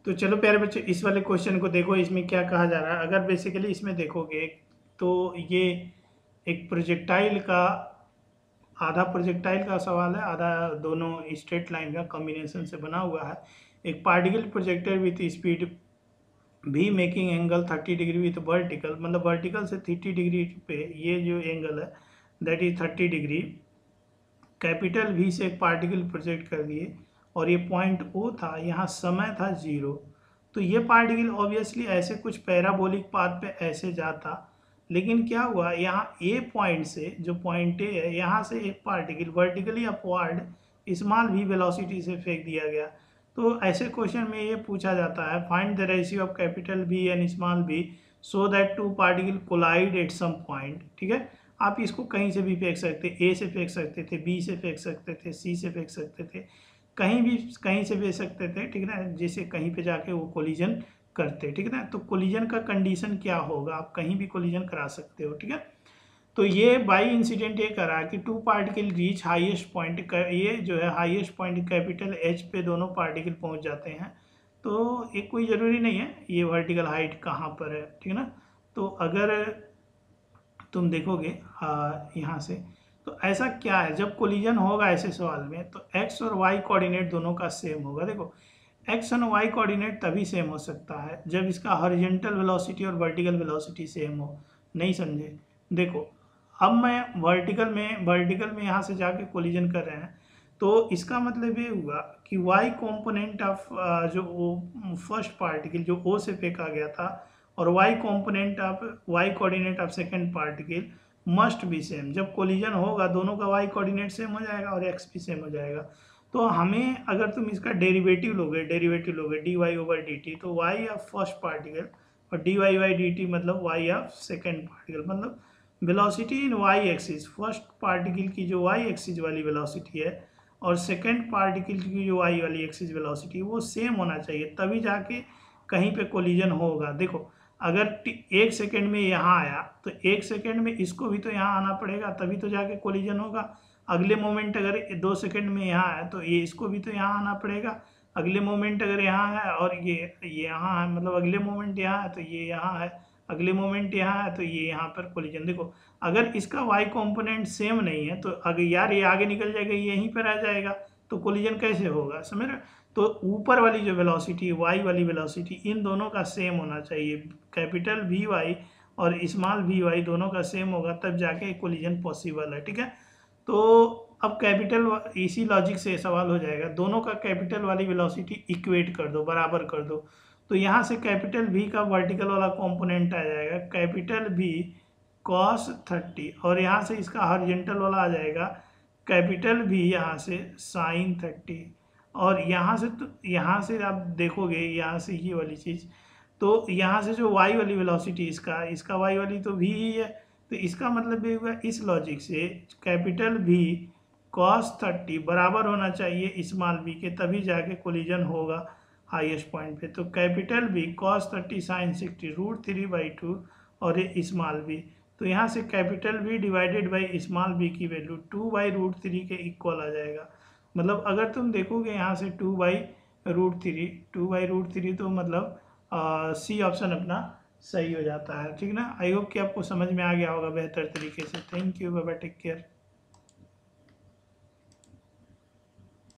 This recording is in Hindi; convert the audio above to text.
तो चलो प्यारे बच्चों, इस वाले क्वेश्चन को देखो, इसमें क्या कहा जा रहा है। अगर बेसिकली इसमें देखोगे तो ये एक प्रोजेक्टाइल का, आधा प्रोजेक्टाइल का सवाल है, आधा दोनों स्ट्रेट लाइन का कॉम्बिनेशन से बना हुआ है। एक पार्टिकल प्रोजेक्टेड विथ स्पीड भी making angle 30 degree with vertical, मतलब वर्टिकल से 30 डिग्री पे ये जो एंगल है that is 30 degree. Capital V से एक पार्टिकल प्रोजेक्ट कर दिए और ये पॉइंट ओ था, यहाँ समय था 0। तो ये पार्टिकल ऑब्वियसली ऐसे कुछ पैराबोलिक पाथ पे ऐसे जाता, लेकिन क्या हुआ, यहाँ ए पॉइंट से, जो पॉइंट ए है, यहाँ से एक particle vertically upward small V velocity से फेंक दिया गया। तो ऐसे क्वेश्चन में ये पूछा जाता है, find the ratio of capital B and small B so that two particle collide at some point. ठीक है, आप इसको कहीं से भी फेंक सकते, ए से फेंक सकते थे, बी से फेंक सकते थे, सी से फेंक सकते थे, कहीं भी कहीं से फेंक सकते थे। ठीक है ना, जैसे कहीं पे जाके वो कोलिजन करते। ठीक है ना, तो कोलिजन का कंडीशन क्या होगा, आप कहीं भी कोलिजन करा सकते हो। ठीक है, तो ये बाई इंसिडेंट ये करा कि two particle reach highest point, ये जो है हाईएस्ट पॉइंट कैपिटल एच पे दोनों पार्टिकल पहुंच जाते हैं। तो ये कोई ज़रूरी नहीं है ये वर्टिकल हाइट कहाँ पर है। ठीक है ना, तो अगर तुम देखोगे यहाँ से, तो ऐसा क्या है, जब कोलिजन होगा ऐसे सवाल में तो एक्स और वाई कोऑर्डिनेट दोनों का सेम होगा। देखो, एक्स और वाई कोऑर्डिनेट तभी सेम हो सकता है जब इसका हॉरिजॉन्टल वेलोसिटी और वर्टिकल वेलोसिटी सेम हो। नहीं समझे? देखो, अब मैं वर्टिकल में यहाँ से जाके कोलिजन कर रहे हैं, तो इसका मतलब ये हुआ कि वाई कॉम्पोनेंट ऑफ जो फर्स्ट पार्टिकल जो ओ से फेंका गया था और y component of y coordinate of second particle must be same. जब कोलिजन होगा दोनों का y कोऑर्डिनेट सेम हो जाएगा और x भी सेम हो जाएगा। तो हमें, अगर तुम इसका डेरिवेटिव लोगे dy ओवर dt, तो y ऑफ फर्स्ट पार्टिकल और dy बाई dt मतलब y ऑफ सेकंड पार्टिकल, मतलब velocity in y axis, first particle की जो y एक्सिस वाली वेलोसिटी है और सेकंड पार्टिकल की जो y वाली एक्सिस वेलोसिटी, वो सेम होना चाहिए, तभी जाके कहीं पे कोलिजन होगा। देखो, अगर 1 सेकेंड में यहाँ आया तो 1 सेकेंड में इसको भी तो यहाँ आना पड़ेगा, तभी तो जाके कोलिजन होगा। अगले मोमेंट अगर 2 सेकेंड में यहाँ है तो ये इसको भी तो यहाँ आना पड़ेगा। अगले मोमेंट अगर यहाँ है और ये यहाँ है, मतलब अगले मोमेंट यहाँ है तो ये यहाँ है, अगले मोमेंट यहाँ है तो ये यहाँ पर कोलिजन। देखो, अगर इसका वाई कॉम्पोनेंट सेम नहीं है तो अगर यार ये आगे निकल जाएगा, ये यहीं पर आ जाएगा, तो कोलिजन कैसे होगा, समझ रहे? तो ऊपर वाली जो वेलोसिटी, वाई वाली वेलोसिटी, इन दोनों का सेम होना चाहिए। कैपिटल वी वाई और स्मॉल वी वाई दोनों का सेम होगा, तब जाके कोलिजन पॉसिबल है। ठीक है, तो अब कैपिटल, इसी लॉजिक से सवाल हो जाएगा, दोनों का कैपिटल वाली वेलोसिटी इक्वेट कर दो, बराबर कर दो। तो यहाँ से कैपिटल वी का वर्टिकल वाला कॉम्पोनेंट आ जाएगा कैपिटल वी कॉस 30, और यहाँ से इसका हॉरिजॉन्टल वाला आ जाएगा कैपिटल वी यहाँ से साइन 30। और यहाँ से आप देखोगे, यहाँ से ये वाली चीज़, तो यहाँ से जो y वाली वेलोसिटी, इसका y वाली तो v ही है, तो इसका मतलब ये हुआ, इस लॉजिक से कैपिटल V cos 30 बराबर होना चाहिए स्मॉल v के, तभी जाके कोलिजन होगा हाईएस्ट पॉइंट पे। तो कैपिटल V cos 30 साइन 60 √3/2 और ये स्मॉल v, तो यहाँ से capital V divided by small v की वैल्यू 2/√3 के इक्वल आ जाएगा। मतलब अगर तुम देखोगे यहाँ से 2/√3 तो मतलब सी ऑप्शन अपना सही हो जाता है। ठीक ना, आई होप कि आपको समझ में आ गया होगा बेहतर तरीके से। Thank you, bye bye, take care.